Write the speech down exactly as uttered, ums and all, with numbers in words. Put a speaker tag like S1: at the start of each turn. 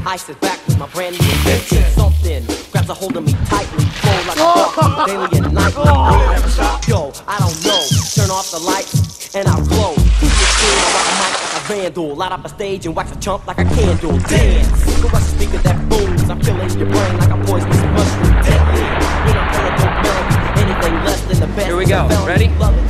S1: Ice is back with my brand new invention. Something grabs a hold of me tightly, flow like a duck, daily and nightly. I'll never stop. Yo, I don't know. Turn off the lights and I'll glow. Keep it cool, I rock a mic like a vandal. Light up a stage and wax a chump like a candle. Dance, crush a speaker that booms. I'm filling your brain like a poisonous mushroom. Deadly, when I'm playing dope melody. Anything less than the best.
S2: Here we go. Ready?